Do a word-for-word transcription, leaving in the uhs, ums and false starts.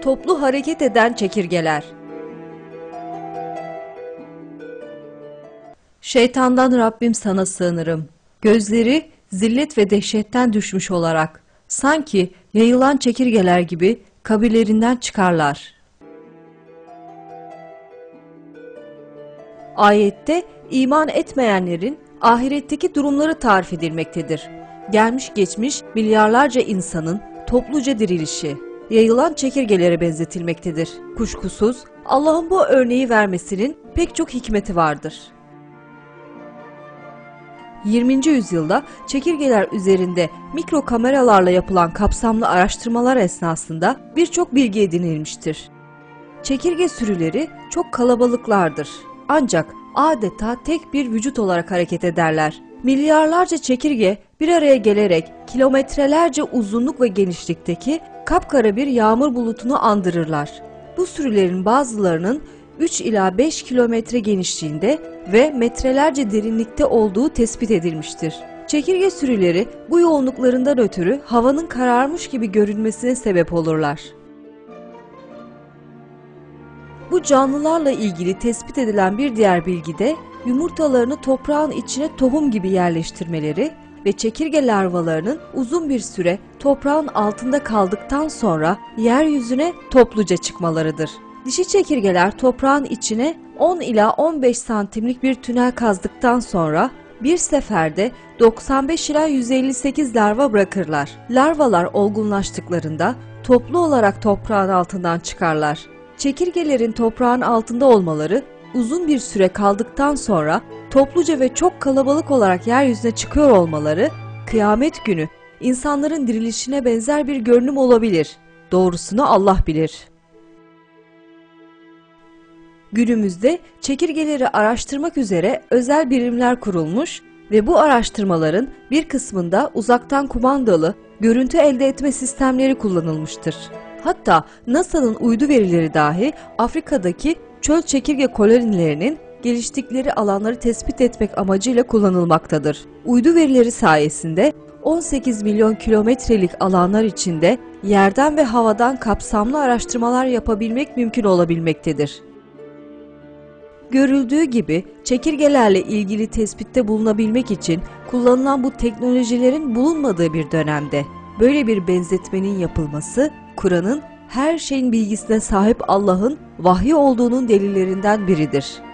Toplu hareket eden çekirgeler. Şeytandan Rabbim sana sığınırım. Gözleri zillet ve dehşetten düşmüş olarak, sanki yayılan çekirgeler gibi kabirlerinden çıkarlar. Ayette iman etmeyenlerin ahiretteki durumları tarif edilmektedir. Gelmiş geçmiş milyarlarca insanın topluca dirilişi, yayılan çekirgelere benzetilmektedir. Kuşkusuz Allah'ın bu örneği vermesinin pek çok hikmeti vardır. yirminci yüzyılda çekirgeler üzerinde mikro kameralarla yapılan kapsamlı araştırmalar esnasında birçok bilgi edinilmiştir. Çekirge sürüleri çok kalabalıklardır. Ancak adeta tek bir vücut olarak hareket ederler. Milyarlarca çekirge bir araya gelerek kilometrelerce uzunluk ve genişlikteki kapkara bir yağmur bulutunu andırırlar. Bu sürülerin bazılarının üç ila beş kilometre genişliğinde ve metrelerce derinlikte olduğu tespit edilmiştir. Çekirge sürüleri bu yoğunluklarından ötürü havanın kararmış gibi görünmesine sebep olurlar. Bu canlılarla ilgili tespit edilen bir diğer bilgi de yumurtalarını toprağın içine tohum gibi yerleştirmeleri ve çekirge larvalarının uzun bir süre toprağın altında kaldıktan sonra yeryüzüne topluca çıkmalarıdır. Dişi çekirgeler toprağın içine on ila on beş santimlik bir tünel kazdıktan sonra bir seferde doksan beş ila yüz elli sekiz larva bırakırlar. Larvalar olgunlaştıklarında toplu olarak toprağın altından çıkarlar. Çekirgelerin toprağın altında olmaları, uzun bir süre kaldıktan sonra topluca ve çok kalabalık olarak yeryüzüne çıkıyor olmaları, kıyamet günü insanların dirilişine benzer bir görünüm olabilir. Doğrusunu Allah bilir. Günümüzde çekirgeleri araştırmak üzere özel birimler kurulmuş ve bu araştırmaların bir kısmında uzaktan kumandalı görüntü elde etme sistemleri kullanılmıştır. Hatta NASA'nın uydu verileri dahi Afrika'daki çöl çekirge kolonilerinin geliştikleri alanları tespit etmek amacıyla kullanılmaktadır. Uydu verileri sayesinde on sekiz milyon kilometrelik alanlar içinde yerden ve havadan kapsamlı araştırmalar yapabilmek mümkün olabilmektedir. Görüldüğü gibi çekirgelerle ilgili tespitte bulunabilmek için kullanılan bu teknolojilerin bulunmadığı bir dönemde böyle bir benzetmenin yapılması, Kur'an'ın her şeyin bilgisine sahip Allah'ın vahyi olduğunun delillerinden biridir.